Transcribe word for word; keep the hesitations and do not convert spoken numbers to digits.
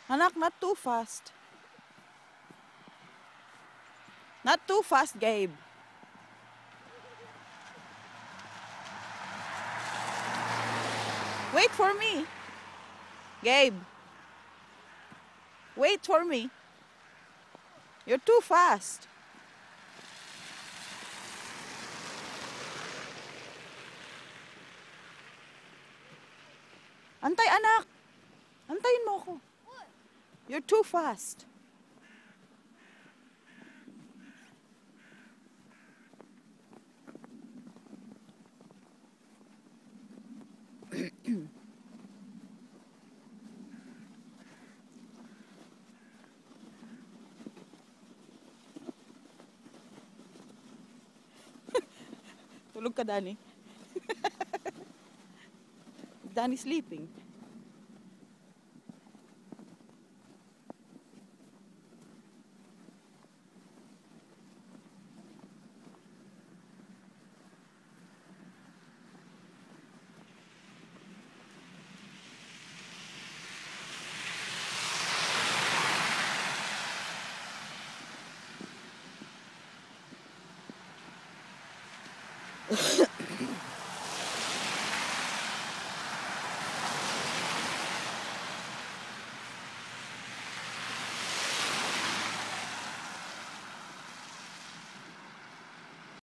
Anak, not too fast. Not too fast, Gabe. Wait for me. Gabe. Wait for me. You're too fast. Antay, anak. Antayin mo ako. You're too fast. Tulog ka, Danny. Danny sleeping.